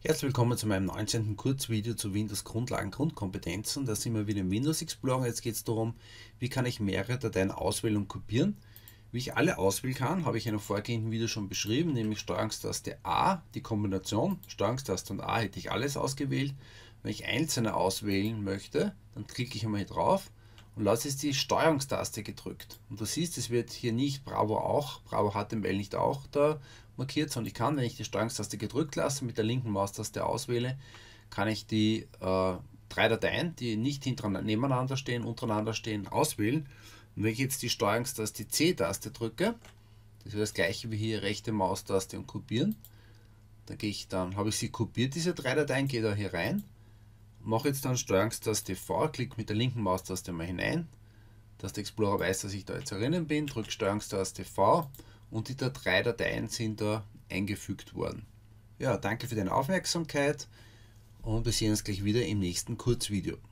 Herzlich willkommen zu meinem 19. Kurzvideo zu Windows Grundlagen Grundkompetenzen. Da sind wir wieder im Windows Explorer. Jetzt geht es darum, wie kann ich mehrere Dateien auswählen und kopieren. Wie ich alle auswählen kann, habe ich in einem vorgehenden Video schon beschrieben, nämlich Steuerungstaste A, die Kombination. Steuerungstaste und A hätte ich alles ausgewählt. Wenn ich einzelne auswählen möchte, dann klicke ich einmal hier drauf und lasse jetzt die Steuerungstaste gedrückt. Und du siehst, es wird hier nicht Bravo auch, Bravo HTML nicht auch da markiert, sondern ich kann, wenn ich die Steuerungstaste gedrückt lasse, mit der linken Maustaste auswähle, kann ich die drei Dateien, die nicht nebeneinander stehen, untereinander stehen, auswählen. Und wenn ich jetzt die Steuerungstaste C-Taste drücke, das ist das gleiche wie hier rechte Maustaste und kopieren, dann habe ich sie kopiert, diese drei Dateien, gehe da hier rein, mache jetzt dann Steuerungstaste V, klicke mit der linken Maustaste mal hinein, dass der Explorer weiß, dass ich da jetzt erinnern bin, drücke Steuerungstaste V und die drei Dateien sind da eingefügt worden. Ja, danke für deine Aufmerksamkeit und wir sehen uns gleich wieder im nächsten Kurzvideo.